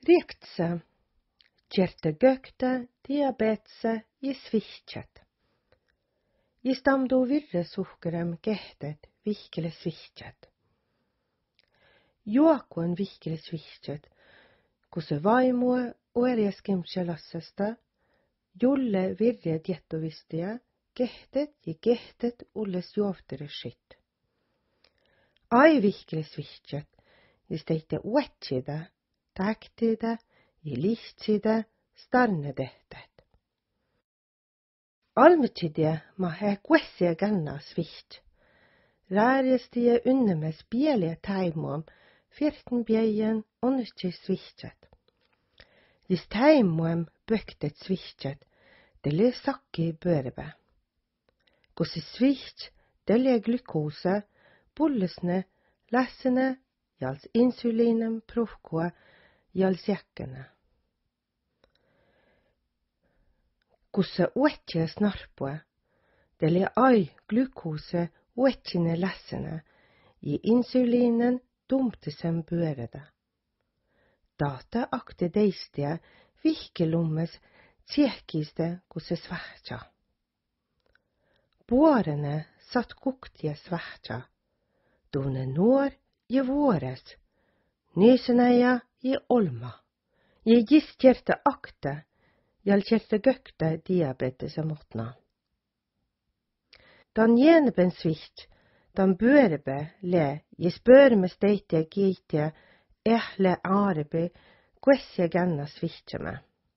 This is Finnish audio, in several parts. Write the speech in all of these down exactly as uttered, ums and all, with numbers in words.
Riektsä, kjerte gökte, diabetese, i svihtjet. I stamdo virre suhkerem kehtet, vihkele svihtjet. Joakon vihkele svihtjet, kuse vaimue oerjeskimtse lassesta, jolle virre diettovistia, kehtet ja kehtet ulles jovtere skitt. Ai vihkele svihtjet, i steite uetsida, taktida, i lihtsida, starne tehtet. Almetidje ma he kwessia ganna sviht. Rærjestie unnemes bielie taimom, fjirten bjeien onnertje svihtjet. Hvis taimom bøktet svihtjet, det le sakki børebe. Gosse sviht, det le glukose, bullesne, lassene, jals insulinem, profkoa, jals jekkene. Gosse uetje snarpoe, det le ai glukose, uetjene lassene, i insulinen dumte sem børede. Data akte deistia, vihkelommes, tjekiste gosse svahtja. Bårene satt guktige svahtja, done når i våres, nyseneia i olma. Je gistjerte akte, jalkjerte gøkte diabetes og måtna. Dan jeneben sviht, dan børebe le, je spøre med steite gite, ehle arebe, kvesje ganna svihtje med.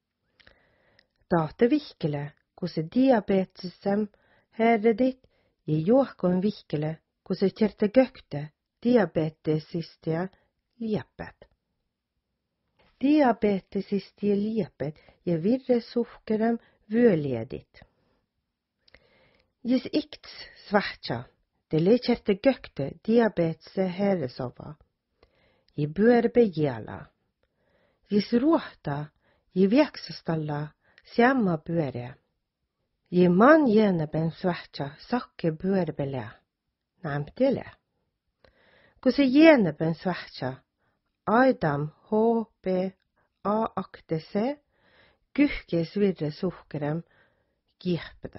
Date vikele, kose diabetesem, herre ditt, je joakon vikele, kose kjerte gøkte, diabetesistia, liepet. Diabetesistia liepet, je virre suhkerem, vøledit. Jes ikts svahtja, det le kjerte gøkte, diabetese herresova. Je børbe gjela. Jes råta, je veksestalla, sjamma børe. Je man gjeneben svahtja, sakke børbe le. Namte le. Kose gjeneben svahtja, Aidam H B A akte se, guhkes virre suhkerem, gihpeda.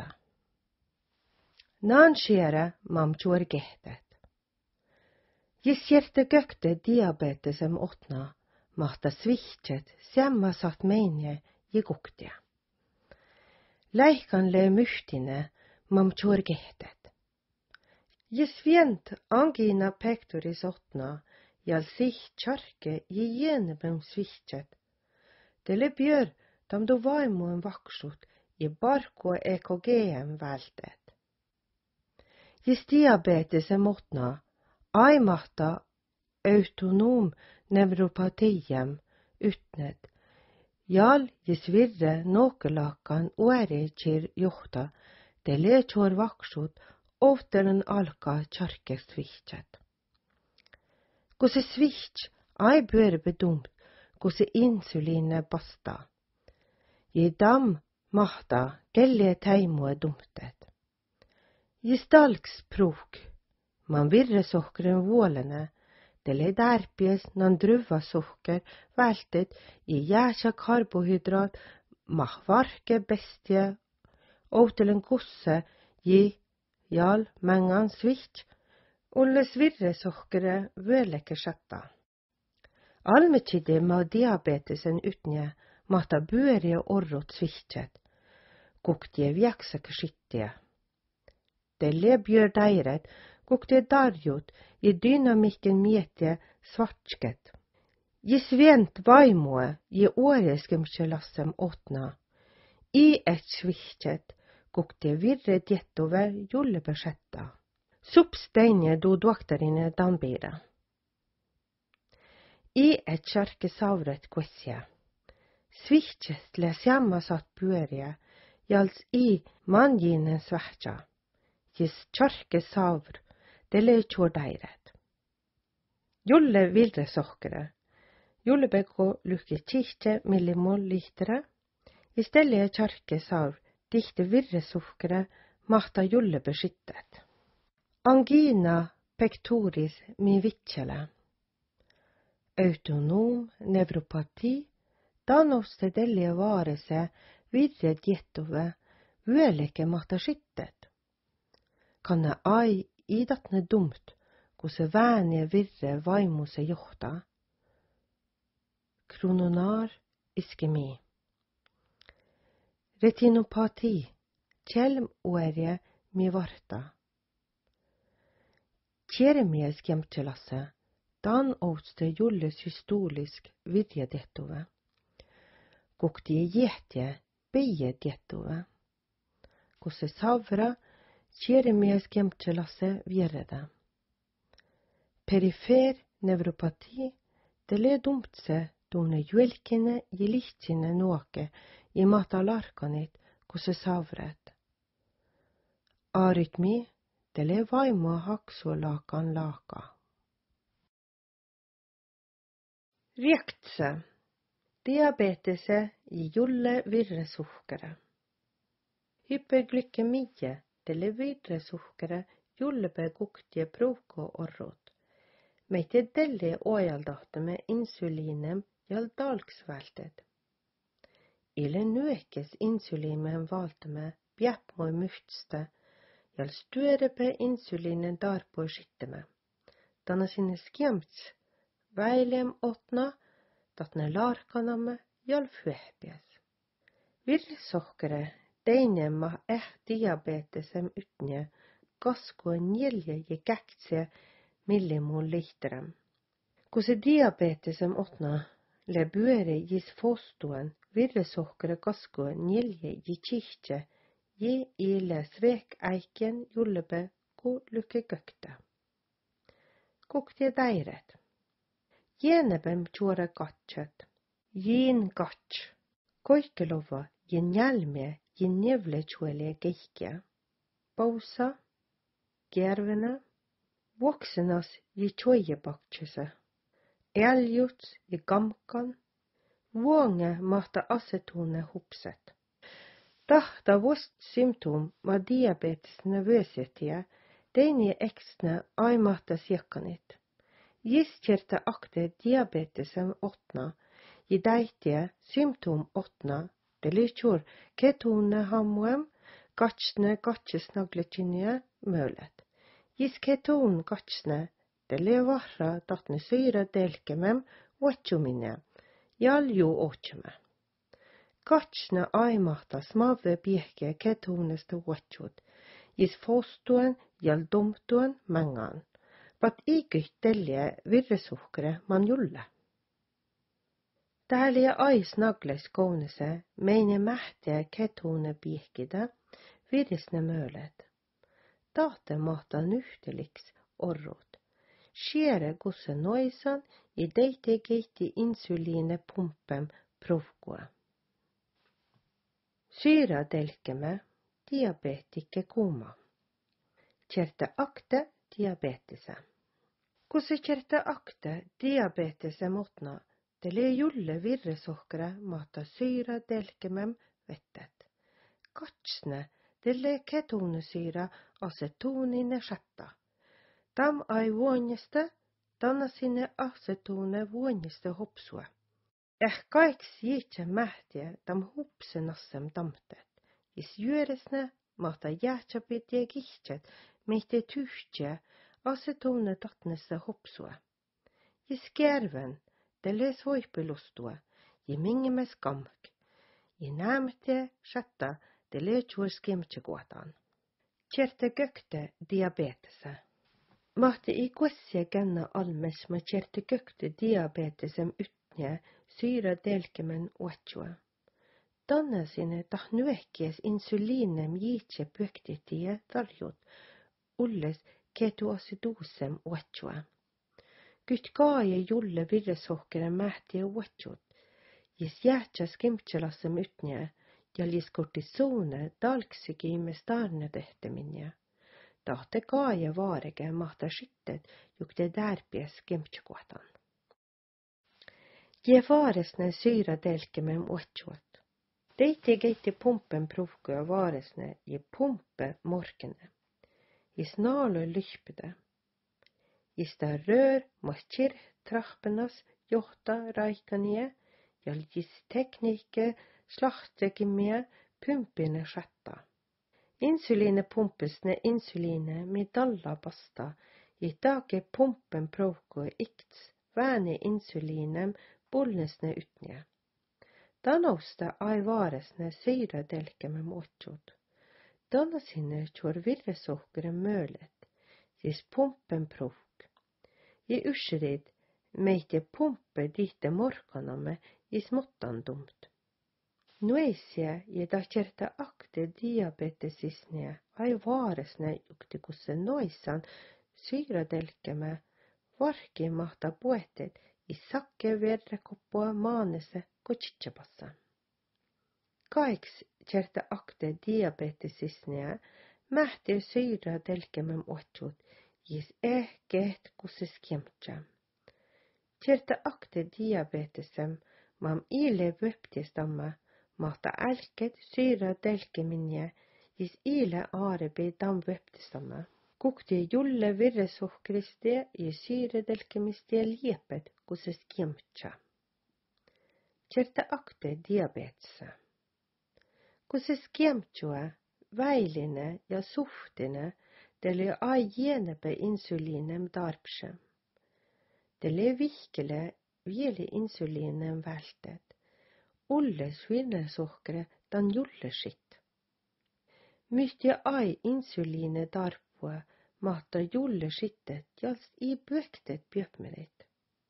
Nan skjere mam tjor gehtet. Jes hjerte gøkte diabetesem åtna, mahta svihtjet, sjemma satt menje, je gukte. Leikan le myrtine, mam tjor gehtet. Jes vjent angina pectoris åtna, jal sich tjarke je jenebem svihtjet. Det le bjør, dam do vaimoen vaksut, je barko E K G-em veltet. Jes diabetes er måtna, aimata autonom nevropatiem utnet. Jal jes virre nåkelakan oere kir jokta, det le tjor vaksut, ofteren alka tjarke svihtjet. Gosse sviht, ai bør bedumt, gosse insuline basta. Je dam mahta, gelle teimoe dumtet. Je stalks prok, man virre sokkeren vålene, det le derpies nan druva sokker veltet i jæsja karbohydrat, mach varke bestie, outelen gosse, je jal mengan sviht, Olles virre sokkere vølekke sjetta. Almetide ma diabetesen utnje, mata børje orrot svihtjet, guktie vjeksake skittie. Det le bjør deiret, guktie darjot, i dynamikken mietje svartsket. I svent vaimoe, i åreskimkjelassem åtna. I et svihtjet, guktie virre djettover jollebeskjetta. Substeinje do doktorine dambira. I et kjarke savret kvesje. Svihtjet le sjamma satt buerje, jals i manginen svahtja. Jes kjarke savr, det le tjor deiret. Jolle virre sokkere. Jolle beko lukke tihte millimol litere. I stelle kjarke savr, dikte virre sokkere, mahta jolle beskyttet. Angina pectoris mi vittjele. Autonom nevropati Tanoste delia vaarese virre diettove vyöleke mahta skittet. Kanne ai idatne dumt, kun se väänie virre vaimuse johta. Krononar iskemi. Retinopati, kjelm uerje mi varta. Kjeremie skjemtelasse, dan åtste julles historisk vidje dettove. Gokti gjetje beie dettove. Kosse savra, kjeremie skjemtelasse vjerrede. Perifer nevropati, det le dumtse dumne juelkene i lihtsine noake i matalarkanit kosse savret. Arytmi, det le vaimo haksolakan laka. Riektse, diabetese i julle virresuhkere. Hyperglykemie, det le virresuhkere jullebe guktje proko orrot. Meite delle ojaldatte med insulinem jal dalksveltet. Ile nøkes insulimen valte med bjeppmoi muhtste, jal størepe insulinen darpo skitteme. Dana sine skjemts, veilem åtna, datne larkanamme jal fuehpies. Virresokkere, deine ma eh diabetesem utnje, gasko njelje je gæktse millimon lichterem. Kose diabetesem åtna, le buere gis fostuen, virresokkere gasko njelje je kihtje, je ile svek eiken jullebe ko lukke gøkte. Kokte deiret. Jenebem tjore gatchet. Jen gatch. Koikelova je njelme je nevle tjole geikje. Bausa. Gervene. Voksenas je tjoje bakchese. Eljuts je gamkan. Vånge mata acetone hopset. Tahta vost symptom ma diabetes nervøsitie, deini eksne aimata sjekanit. Giskjerte akte diabetesem åtna, i deitie symptom åtna, det lykkjor ketone hamuem, gatsne gatsesnaglekinje mølet. Gis keton gatsne, det levarra datne syra delkemem, watchumine, jal jo åtjeme. Gatsne aimata smave bieke ketoneste watchut, gis fostuen jal domtuen mengan, bat igytt delje virresukkere man julle. Därlige ais nagles kounese, meine mähte ketone biekide, virresne mølet. Date mata nuhteliks orrot. Skjere gosse noisan i deite geiti insuline pumpem provkoe. Syra delkeme, diabetike koma. Kjerte akte diabetese. Kosse kjerte akte diabetese måtna, det le julle virresokkere mata syra delkemem vettet. Gatsne, det le ketonesyra acetonine skjetta. Dam ai vånjeste, danna sine acetone vånjeste hopsue. Eh kaiks jitje mähtje dam hopse nassem damtet. Is juresne mata jäätsapitje gihtjet meite tuhtje acetone datneste hopsue. Is gerven, det les voipelostue, je mingeme skamk. Je nämte skjetta, det le tjor skimtjegåtan. Kjerte gøkte diabetese. Mate i kvesse genna almes ma kjerte gøkte diabetesem utnje syra delkemen oatjua. Danne sine tahnuekjes insulinem jitje pøktitie daljot, ulles ketoacidosem oatjua. Gytt gaje julle virresokkere mähtje oatjot, jis jäätja skimtjelasem utnje, jal jis kortisone dalksigi med starne tehte minje. Date gaje varege mahta skittet jukte därpies skimtjegåtan. Je varesne syra delkemem oatjot. Deite geite pumpen provkø varesne je pumpe morkene. Is nalo lyspede. Is da rør maskir trachpenas johta raikanie, jälgis tekniikke slahtekimia pumpine schatta. Insuliine pumpesne insuliine midalla pasta, i take pumpen prouko ikts vääni insuliinem pulnesne utnie. Tanausta aivaaresne syradelkemem otsut. Tanasine tjor virresohkere mølet, jis pumpen prouk. I usrid meite pumpe dite morkanamme jis mottandumt. Nueisia ja tahcerta akte diabetesisne aivaaresne juktikusse noisan syradelkeme varki mahta puetet i sakke verrekoppoa maanese kotsitsapassa. Kaiks certa akte diabetesisne mähti syradelkemem otsut jis ehkeet kusse skemtsa. Certa akte diabetesem mam ile vöptistamme mahta älket syradelkeminje jis ile aarebe dam vöptistamme. Kukti julle virresohkristi ja syradelkemistie liepet kusse skemtsa. Certa akte diabetesa. Kusse skemtsua väiline ja suhtine deli aienebe insulinem darpse. Deli vihkele vieli insulinem vältet. Ulle svirnesohkre dan julle skitt. Myhtje ai insuline darpua mahta julle skittet jalst i böktet bjöpmerit.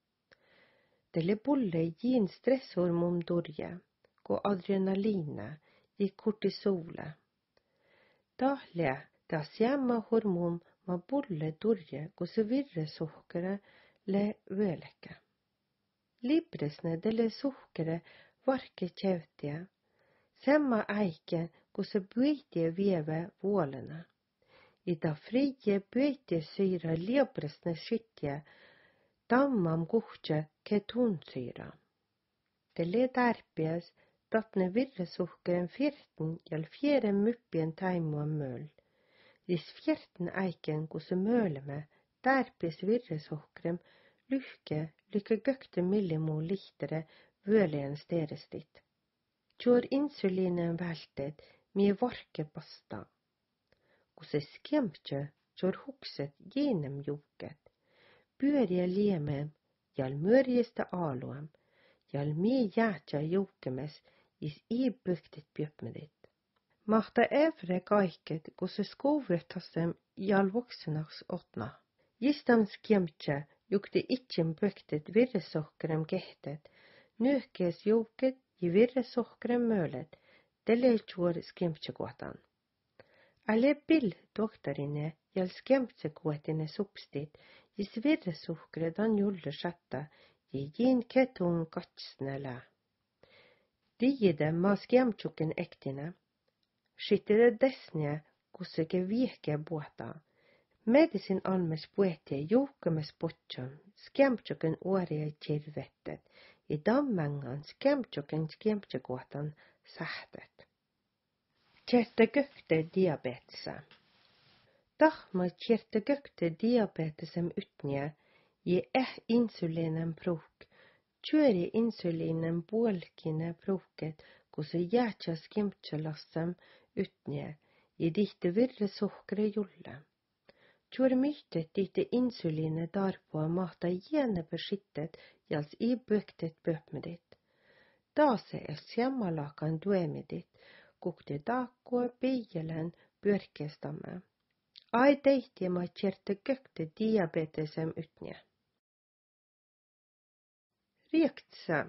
Deli bulle jin stresshormon dorje, ko adrenaline, i kortisole. Dahle da sjemma hormon ma bulle dorje ko se virresohkere le völeke. Libresne dele sohkere varke kjevtje, semma eiken ko se bøytje veve vålene. I da frie bøytje syra libresne skytje, dammam gohtje ketonsyra. Dele derpjes datne virresohkeren fjerten jal fjere muppien teimu møl. Jis fjerten eiken ko se møle med, derpjes virresohkeren lykke lykke gøkte millimo lichtere vøleien sterestit. Tjor insulinen vältet mi varke basta. Kose skemtje tjor hukset genem juket. Börje liemem jal mörjeste aloem, jal mi jäätja jukemes is i buktet bjöpmedit. Mahta evre kaiket kose skovretasem jal voksenaks åtna. Jistam skemtje jukti itchen buktet virresohkrem gehtet, nökes juket i virresohkrem mølet, dele tjor skemtjegåtan. Alle bill doktorine jal skemtjegåtine substit, jis virresohkre dan julle schatta, i jin keton katsnele. Digide ma skemtjuken ektine, skittede desne kusseke vieke båta. Medisin almes puetie joukemes potjom, skemtjuken åria kirvettet, i dammengan skemtjuken skemtjegåtan sähtet. Kjerte gökte diabetesa. Tahma kjerte gökte diabetesem utnje, i eh insulinen prok, tjøri insulinen bolkine proket, kose jætja skemtjelassem utnje, i dikte virre sohkre julle. Tjor myhtet dite insuline darpå mahta gjene beskittet jals i bøktet bøpmedit. Da se er sjemmalakan duemedit, kokte dako bejelen børkestamme. Ai deitje ma kjerte gøkte diabetesem utnje. Riektse.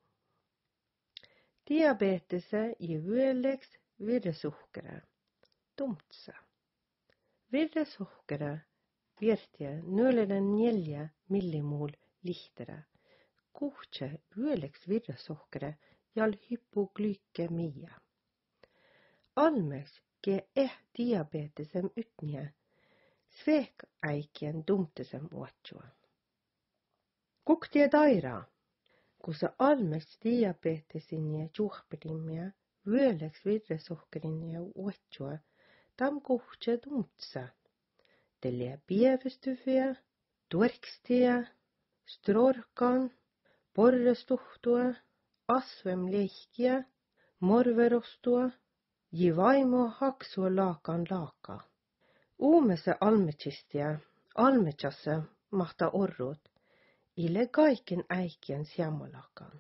Diabetese i vøleks virresohkere. Dumtse. Virresohkere vjertje nøleren njelje millimol lichtere. Kuhtje vøleks virresohkere jal hypoglykemia. Almeks ge eh diabetesem utnje. Svek eikien dumtesem åtjoa. Kuktje daira. Kusa almeks diabetesinje juhpelimia, vøleks virresohkerinje åtjoa, tam kuhtje dumtse. Delia bievestuvia, dverkstia, strorkan, borrestuhtua, asvem leikkiä, morverostua, jivaimo haksua laakan laaka. Uumese almetsistia, almetsassa mahta orrut, ile kaiken äikien siamalakan.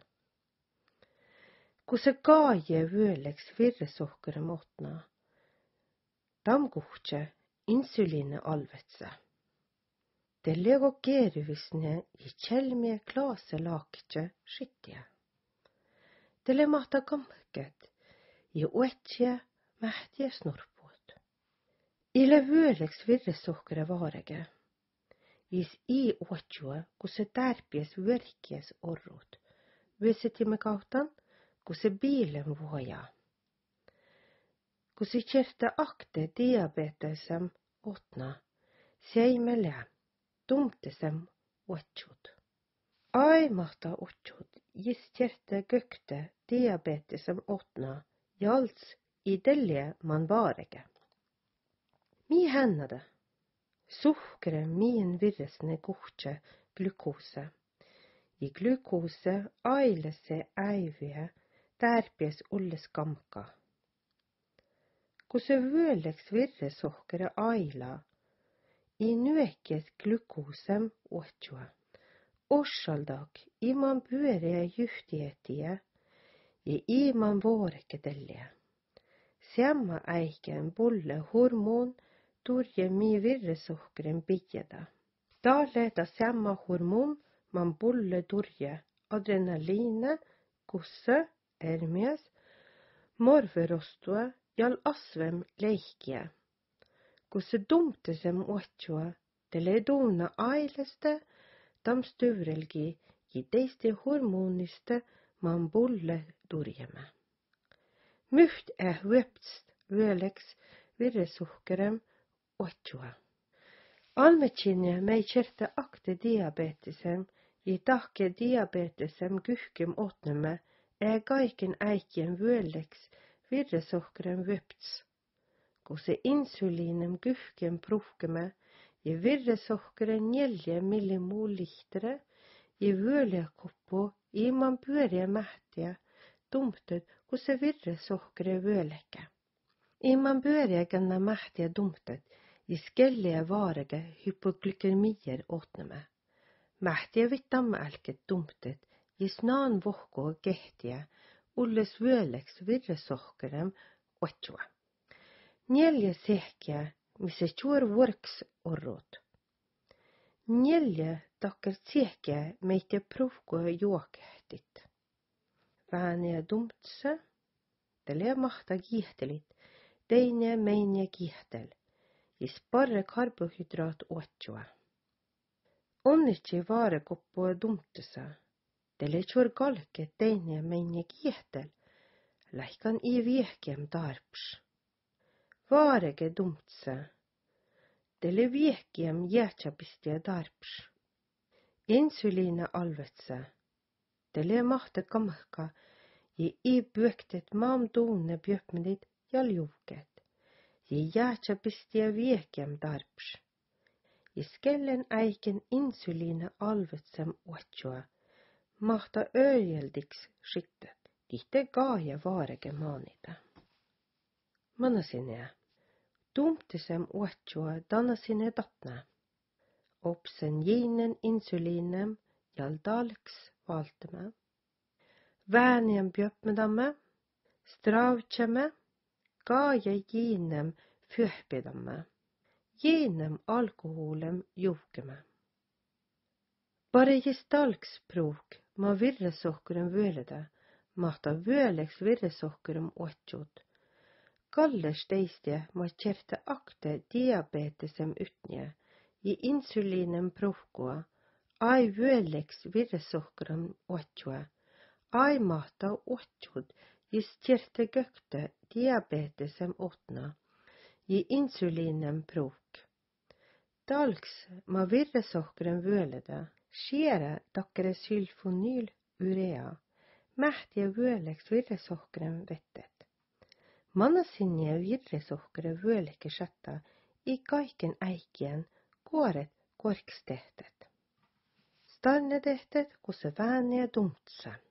Kun se kaaje vyölleks virresohkere motna, tamkuhtse insuliine alvetse. Det lego geruvisne i kjelmie klase lakitse skittie. Det le mahta kamket i oetje mähtie snorpot. Ile vyölleks virresohkere varege, is i oetjua, kun se tärpies vyrkies orrut, vyösetimme kautan, kun se bilen vuoja. Kun se kjerte akte diabetesem otna, seimele, tumtesem oetjut. Ai mahta oetjut, jis kjerte gökte diabetesem otna, jals i delje man varege. Mi hennade, suhkere min virresne kuhtse glukose. I glukose aile se äivie, tärpies ulles kamka. Kun se vyölleks virresohkere aila, i nyekjes glukosem oetjua. Orsaldak iman pyöreä juhtietiä ja iman vuorekedelliä. Samma äiken bulle hormon turje mi virresohkeren pidjeda. Taaleta samma hormon man bulle turje adrenaline, kusse, ermies, morverostua jal asvem leikkiä. Kun se dumtesem oetjua, tele duuna aileste, tam stuvrelgi i teiste hormoniste man bulle turjeme. Myht är vyöpst vyölleks virresohkerem oetjua. Almetsinne mei kjerte akte diabetesem i takke diabetesem gyhkem otneme är kaiken äikien vyölleks virresohkerem vyöpts. Kun se insulinem gyhkem pruhkeme i virresohkeren neljä millimol lihtere i vyöliakoppo iman pyöriä mähtiä dumtet kun se virresohkere vyölleke. Iman pyöriä ganna mähtiä dumtet i skelliä vaarege hypoglykemier otneme. Mähtiä vittamme älket dumtet i snaan vohko kehtiä ulles vyölleks virresohkerem oetjua. Neljä sehkiä, missä juur vorks orrot. Neljä takkar sehkiä meitä pruhkoa juokehtit. Väänä dumtse, telee mahta kihtelit, teine meine kihtel, is parre karbohydrat oetjua. Onnitsi vaare koppoa dumtse, telee juur kalke teine meine kihtel, lähkan i viehkiem tarps. Vaarege dumtse, tele viehkiem jäätsäpistia tarps. Insuliina alvetse, tele mahte kamhka ja i pyöktet maam tuunne pjöpmedit jaljuuket. Ja jäätsäpistia viehkiem tarps. Ja skellen äiken insuliina alvetsem oetjua, mahta ööljeldiks skittet, tihte gaaja vaarege maanita. Manasine. Dumtesem oetjua danasine tapna. Opsen jinen insulinem jaldalks valtame. Väänien pjöpmedamme, strautjame, kaaja jinem fyöhpedamme. Jinem alkoholem juukeme. Bare gestalks pruk ma virresohkeren vyöleda, mahta vyölleks virresohkeren oetjut. Kalles teistia ma kjerte akte diabetesem ytnje, ja insulinem pruhkua, ai vyölleks virresohkeren oetjua, ai mahta oetjut, jis kjerte gökte diabetesem otna, ja insulinem pruhk. Talks ma virresohkeren vyöleda, skiere takkere sylfonyl urea, mähtiä vyölleks virresohkeren vettet. Manasinne virresohkere vyölleke shatta i kaiken äikien kuoret korkstehtet. Starnedehtet, kun se väänee dumtsa.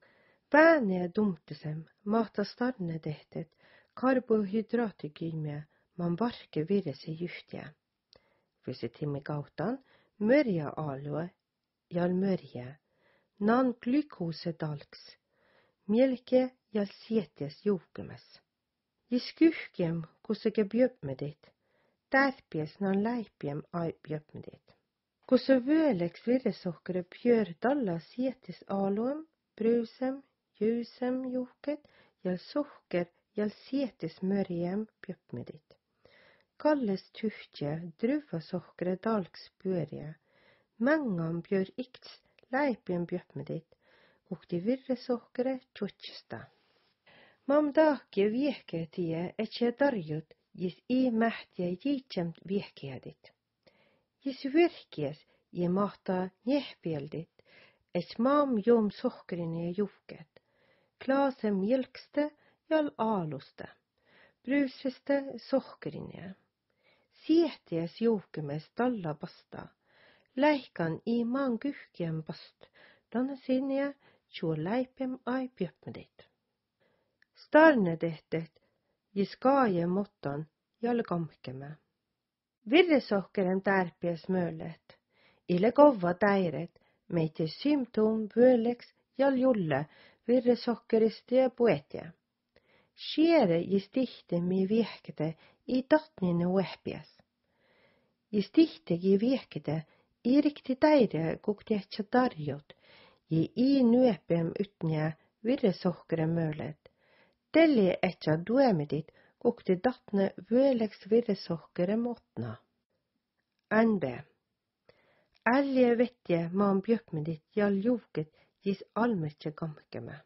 Bääne dumtesem, mata starne tehtet, karbohydraatigymia, man varke virese juhtja. Fysi timmi kautan, mörja alue, jal mörja, nan glykose dalks, mjölke jal sietes juukemes. Jiskyhkiem, kuseke bjöpmedit, tärpies nan läipiem ai bjöpmedit. Kusse vööleks viresohkere pjör dalla sietes aluem, brusem, jusem juhket, jal sohker jal sietes mörjem bjöpmedit. Kalles tyhtje druva sohkere dalks pyöriä, mängan björ ikts läipien bjöpmedit, ukti viresohkere tjutsesta. Mam daakje viehkeetie etje tarjut, jis i mähtjä jiitsemt viehkeedit. Jis virkies je mahta njehpieldit, et mam jom sohkrine juhket, klaasem jälkste jal aaluste, bruseste sohkrine. Siehties juhkemes talla pasta, läikan i maan kyhkien past, danne sinne tjuo läipem ai pjöpmedit. Starne tehtet, jis kaaje mottan jal kamkeme. Virresohkeren tärpies möölet, ille kova täiret, meite symptom vööleks jal julle virresohkeriste ja poetja. Skiere jis tihte mi viehkede i tatnine uehpies. Jis tihtegi viehkede i rikti täire kuktietsa tarjut, ji i nyepem ytnä virresohkeren möölet. Telli etja duemedit kukti datne vööleks virresohkere motna. N B. Älje vetje maan bjöpmedit jal juuket jis almetje kamkeme.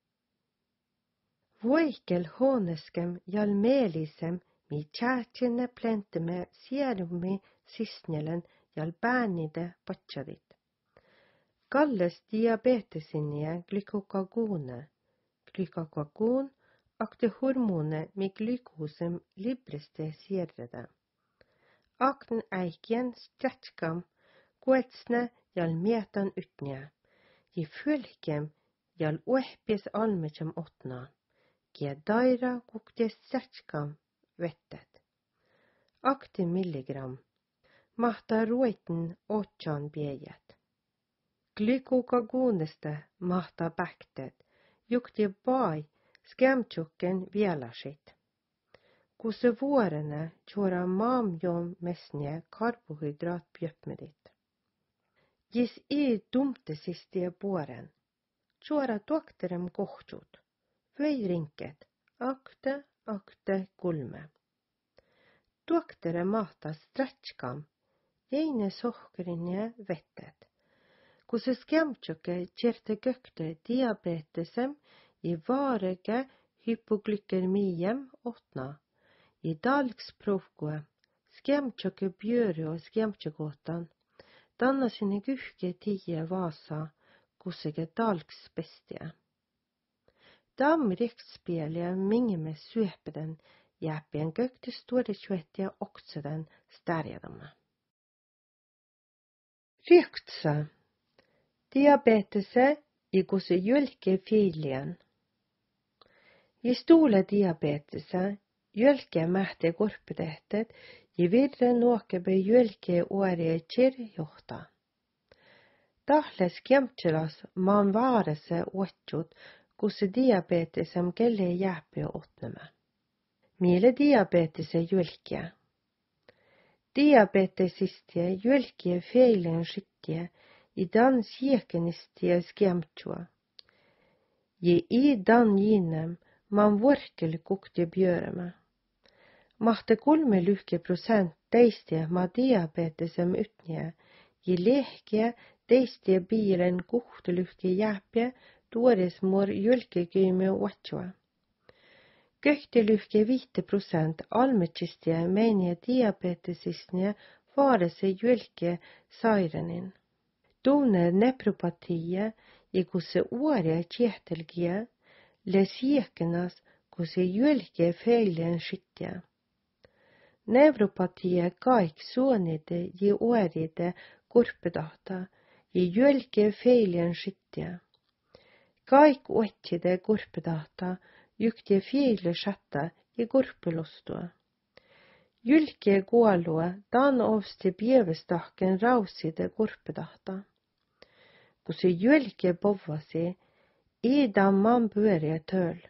Voikel håneskem jal meelisem mi tjäätjene plenteme sierumi sisnjelen jal päänide patsadit. Kalles diabetesinie glykokagune. Glykokagun akte hormone mi glykosem libreste sierrede. Akten äikjen stretskam, kuetsne jal mietan ytnä, ji fylkem jal uehpies almetsem otna, kie daira kukties stretskam vettet. Akti milligram, mahta ruiten otjan biejet. Glykokaguneste mahta päktet, jukti bai skämtjukken vielasit. Kusse vuorene tjora maamjom mesnie karbohydrat bjöpmedit. Jis i dumtesistie puoren, tjora tuokterem kohtjut, vöi rinket, akte, akte kulme. Tuoktere mahta stretskam, jeine sohkerinje vettet. Kusse skämtjukke tjerte kökte diabetesem i varege hypoglykermiem otna. I dalksprovkue, skemtjoke björi og skemtjogåtan, danna sine kyhke tie vasa, kussege dalksbestie. Dam riksspelja mingeme syöpeden, jäppien kökte store tjuetja okseden stärjadamme. Ryktsa. Diabetese i kusse jölke filien. I stole diabetese, jölke mähte korpedehtet, i virre nuokebe jölke uorie kirjohta. Tahles kjemtselas maan vaarese uotjut, kusse diabetesem kelle jääpio otneme. Mille diabetese jölke. Diabetesistie jölke feilen skyttie, i dan siekenistie skjemtjua. I i dan jinem, man vorkel kukti björeme. Mahte kolme lyhke prosent teistie ma diabetesem ytnje, i lehke teistie bilen kuhte lyhke jääpje, tuores mor jölkegyyme uatjua. Köhte lyhke viite prosent almetsistie meinie diabetesisnie varese jölke sairenin. Tuune nepropatie, i kusse uoria kiehtelgie, le siekenas, kusse jölke feilen skytja. Neuropatie kaik suonide i uoride korpedahta, i jölke feilen skytja. Skaik uettide gurpedata, jukti fiile schatta i gurpelostua. Jylke gualua dan ovsti bievestakken rauside gurpedata. Kusi jylke bovvasi, i dan man børe tøl.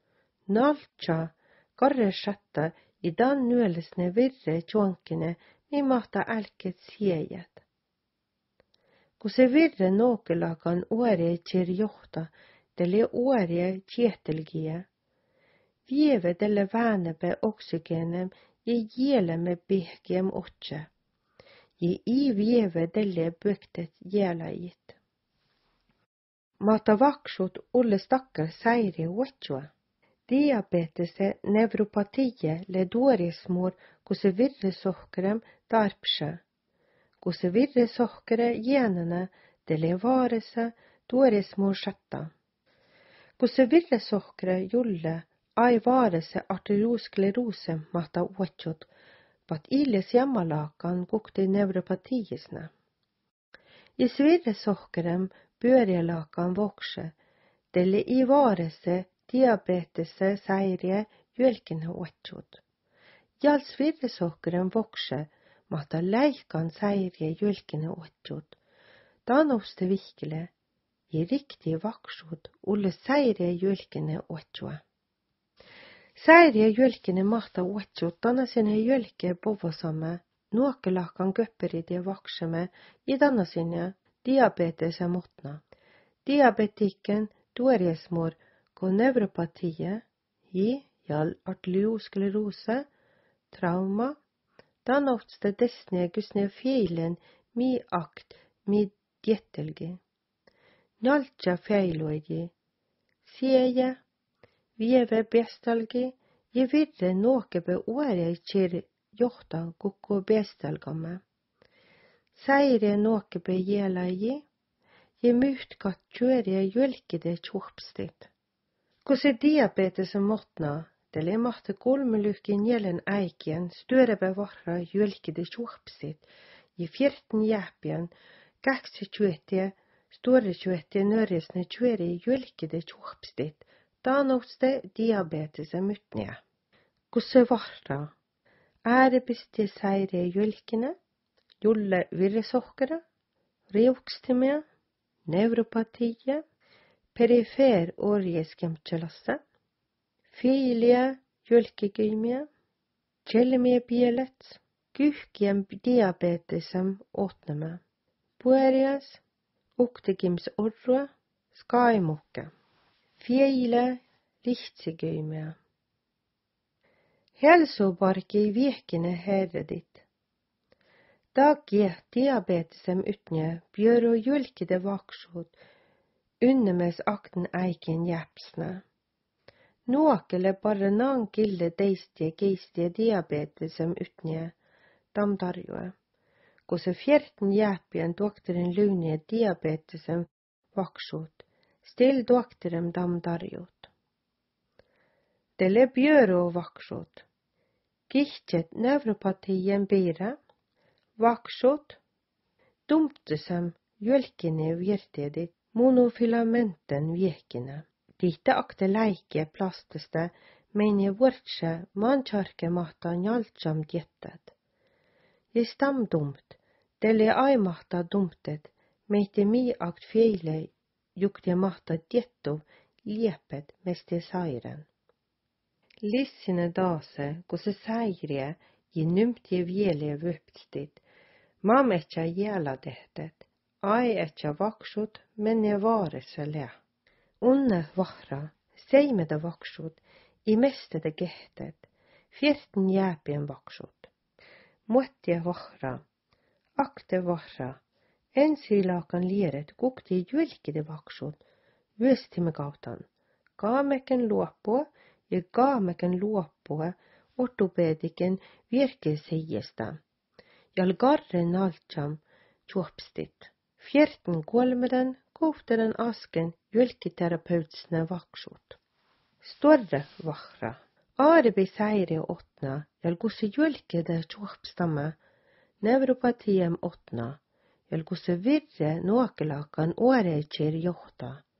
Naltja garre schatta i dan nuelesne virre tjonkene mi mata elket siejet. Kusi virre nokelagan åre kirjohta, delle åre kjetelgie. Vieve delle vane be oksygenem i gjele med behgem åtje. I i vieve delle bøktet gjela gitt. Mata vaksot olle stakkar seiri åtjoa. Diabetese nevropatie le dorismor kose virre sohkrem darpsje. Kose virre sohkere genene delle varese dorismor schatta. Kose virre sohkere jolle ai varese arteriosklerose mata åtjot, bat iles jammalakan gukti nevropatiesne. I svirre sohkerem børjelakan vokse, delle i varese diabetese seirie jölkene åtjot. Jal svirre sohkerem vokse, mata leikan seirie jölkene åtjot. Dan oste virkele, i riktig vaksjot, olle seirie jölkene åtjoa. Seirie jölkene mata åtjot, dana sinne jölke bovosamme, nokelakan göpperi de vakseme, i dana sinne diabetese motna. Diabetikken, doriesmor, gå nevropatie, i jal arteriosklerose, trauma, dan oftste desne gusne feilen mi akt mi dietelgi. Naltja feiloigi, sieje, vieve bestalgi, je virre noke be åre kir johta gukko bestalgamme. Seire noke be jela i, je mutkat kjøre jölkide tjohpstit. Kose diabetes motna, dele matte kolmelukken jelen eikjen, støre bevarra jölkide tjohpstit, je fjorten jæpjen, gakse tjuetje, store tjuetje nøresne kjøre jölkide tjohpstit, da noste diabetes mutnja. Kose varra, ære besti seire jölkine, jolle virresokkere, reokstimia, nevropatie, perifer årieskemtjelasse, filia jölkegymia, kjellemie bielet, guhkiem diabetesem åtneme, puerias, oktegims orroa, skaimukke, fiile lihtsegymia. Helsobarke i vekene herre ditt. Dagje diabetesem utnje, bjør og jölkede vaksjot, unnemes akten eiken jæpsne. Nåkele bare nan gilde deistie geistie diabetesem utnje, damdarjoe. Kose fjerten jæpjen doktoren lunje diabetesem vaksjot, still doktorem damdarjot. Dele bjør og vaksjot. Gichtjet nevropatien bire, vaksjot, dumtesem jölkene vjertedit, monofilamenten vjekene. Dite akte leike plasteste, men i vårtse mankjarke mata njaltjam djettet. I stam dumt, dele ai mata dumtet, meite mi akt feile jukte mata djettov liepet meste sairen. Lissine dase, kose seire, i numtje vjele vøptstit, mam etja jela dehtet, ai etja vaksjot, men je varese le. Unne vahra, seimede vaksjot, i mestede gehtet, fjerten jæpien vaksjot. Måttje vahra, akte vahra, ensilakan liret gukti jölkide vaksjot, vøstime gautan, gameken låpå, je gameken låpå, ortopediken virke siesta. Jal garre naltjam, tjohpstit. Fjerten kolmeden, kofteren asken, jölkiterapeutsne vaksjot. Storre vahra. Arebi seire åtna, jal gosse jölkede tjohpstamme, nevropatiem åtna, jal gosse virre nåkelakan åre kjer johta.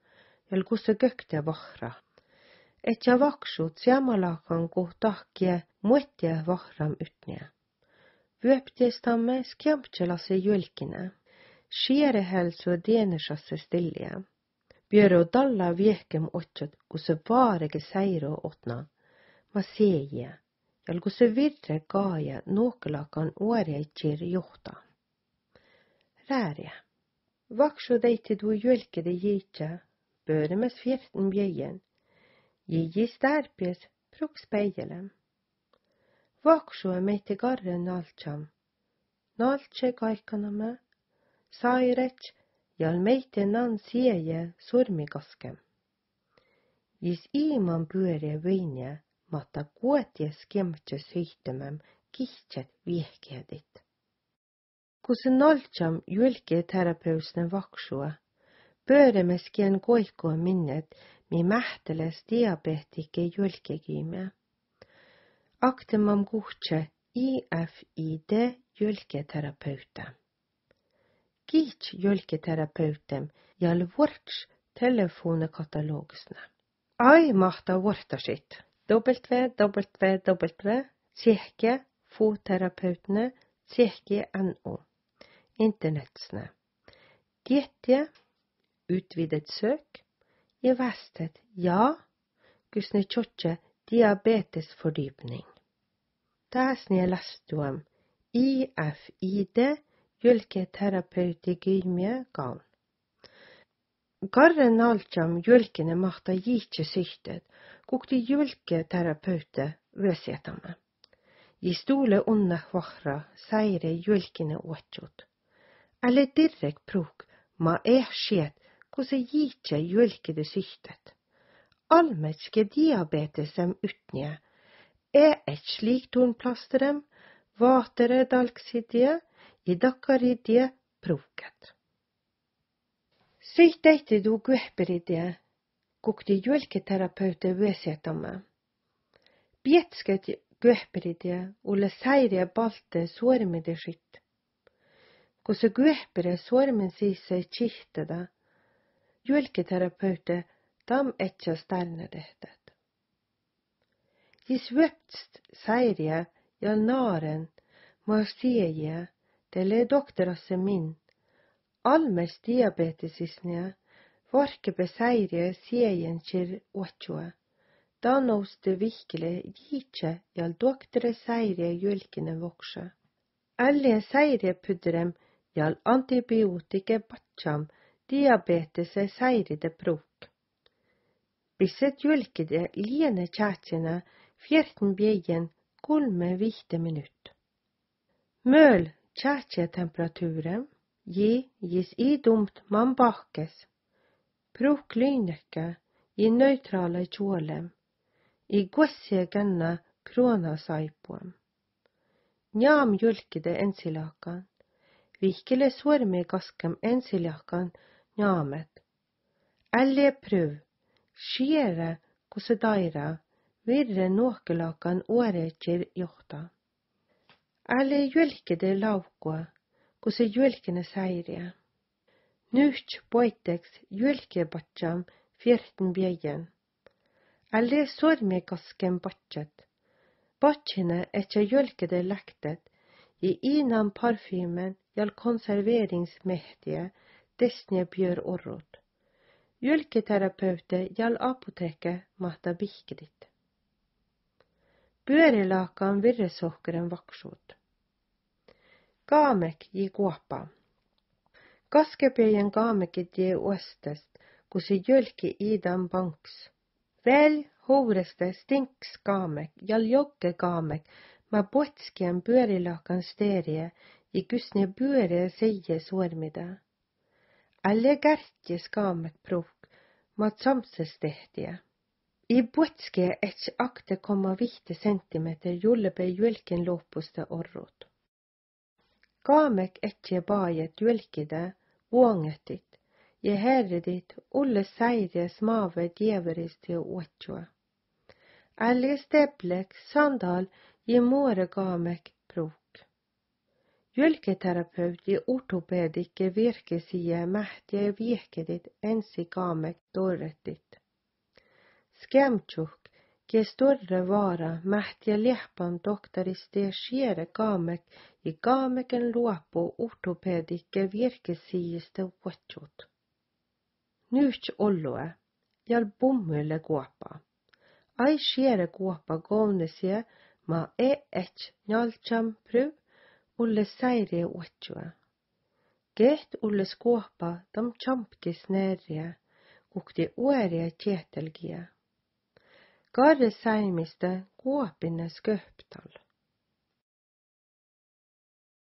jal gusse gökte vahra. Etja vaksut siamalakan kuhtahkie muettia vahram ytniä. Vyöptiestamme skjamtselase jölkine. Skierehälsu dienesasse stillia. Björö dalla viehkem otsot, kun se vaarege säiro otna. Ma seijä, jal kun se virre kaaja nuokelakan uoreitsir johta. Rääriä. Vaksu deitti tuu jölkede jiitja, bööremes fjärten bjejen. Jijis tärpies, pruks peijelem. Vaksu er meitte garre naltjam. Naltje kaikanamme, sairets, jal meitte nan sieje surmigaskem. Jis iiman pyöriä võinja, matta kuotia skemtse syhtemem kihtset viehkeedit. Kun se naltjam jylke terapeusne vaksua, pööremeskien koikkoa minnet, mi mähteles diabetike jylkekiime. Aktemam kuhtse I F I D jylketerapeuta. Kiht jylketerapeutem jal vorts telefonekatalogsne. Ai mahta vortasit. www. Tsjehke foterapeutne Tsjehke N O. Internetsne. Dietje, utvidet søk, I vestet ja, kusne tjotje diabetesfordypning. Täsne lastuam I F I D jylketerapeutigymie gaun. Garren altsam jylkene mahta jiitse syhtet, kukti jylketerapeute vösietamme. Jistule unna vahra säire jylkene uotsut. Älle dirrek pruk ma ehsiet, kun se jiitse jylkede syhtet. Almetske diabetesem ytnie, e et slik tornplasterem, vatere dalksidie, I dakkaridie pruket. Syhteitte du guehperidie, kukti jylketerapeute vösietamme. Bietsket guehperidie ulle säire balte suormide skitt. Kun se guehpere suormen sisse tsihteda, jylketerapeute tam etja stärnedehtet. Jis vöptst säirje ja naren ma sieje, tele doktorasse min, almes diabetesisnia, varkebe säirje siejen kir otsua, danouste vihkele jiitse jal doktore säirje jylkine vokse. Alle säirje pudrem jal antibiotike patjam diabetese säiride pruk. Bisset jylkide liene tjätsina fjärten bjejen kolme vihte minutt. Möl tjätsja temperaturen, ji jis I dumt man bakkes. Pruk lynekka I neutrala tjålem. I gossie ganna krona saipuam. Njam jylkide ensilakan. Vihkele suorme kaskem ensilakan njamet. Alle prøv. Skiere kose daira. Virre nuokelakan uoreitsir johta. Alle jylkide laukua. Kose jylkine säiriä. Nyt poiteks jylkebatjam fjärten bjejen. Alle sorme kaskem batjat. Batjene etja jylkide läktet. I innan parfymen jal konserveringsmehtie desne björ orrot. Jylketerapeute jal apoteke mahta bihkedit. Pyörilakan virresohkeren vaksut. Kaamek ji kuoppa. Kaskepöjen kaamekit ji uestest, kun se jylki idan banks. Väl houreste stinks kaamek jal jokke kaamek, ma potskien pyörilakan sterie I kusne pyöreä seie suormida. Alle kärtjes kaamek pruk, ma tsamses tehtiä. I potske ets akte komma vihte sentimeter jullebe jylken loppuste orrut. Kaamek etje baajet jylkide, vuongetit, ja herredit ulle säirje smave djeverist ja uotsua. Alle steplek sandal ja muore kaamek pruk. Fylketerapeutti ortopedikke virkesiä mähtiä viehkedit ensi kaamek torretit. Skämtjuk ge större vara mähtiä liehpan doktoriste skiere kaamek i kaameken luopu ortopedikke virkesiistä vuotsut. Nyt ollue, jal bommølle kuoppa. Ai skiere kuoppa kovnesia ma e et njaltsam prøv ulle säire uotsua. Geht ulle skuoppa tam champkis närja, kukti ueria tietelgia. Karre säimistä kuopinne sköptal.